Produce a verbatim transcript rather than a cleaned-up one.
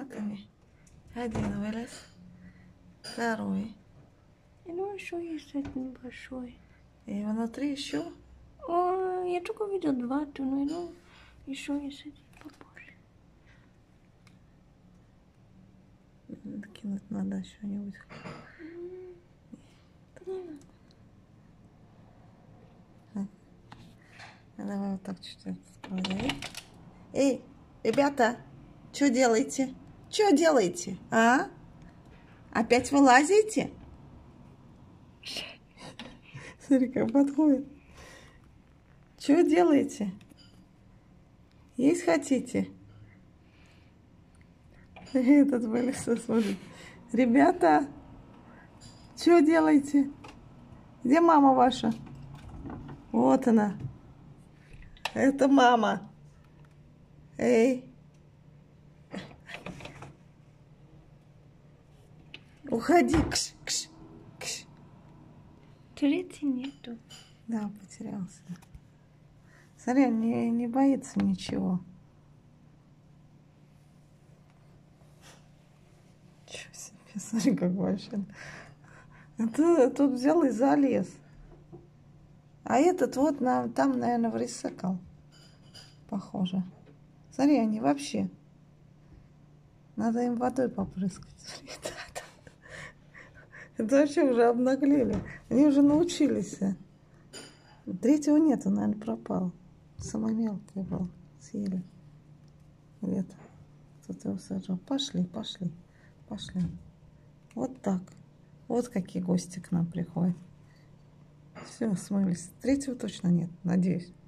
собаками. Один вылез. Второй. И ну еще есть один большой. И внутри еще. О, я только видел два, то ну, ну еще есть один побольше. Кинуть надо что-нибудь. Давай вот так чуть-чуть складывай. Эй, ребята, что делаете? Что делаете? А? Опять вылазите? Смотри, как подходит. Что делаете? Есть хотите? Этот вылез, смотрит. Ребята, что делаете? Где мама ваша? Вот она. Это мама. Эй. Уходи. Кш, кш, кш. Третий нету. Да, потерялся. Смотри, он не, не боится ничего. Чего себе, смотри, как большой. Это тут взял и залез. А этот вот на, там, наверное, в рис сокал. Похоже. Смотри, они вообще. Надо им водой попрыскать. Смотри, это, это вообще уже обнаглели. Они уже научились. Третьего нету, наверное, пропал. Самый мелкий был. Съели. Где-то. Кто-то его сажал. Пошли, пошли, пошли. Вот так. Вот какие гости к нам приходят. Все, смылись. Третьего точно нет, надеюсь.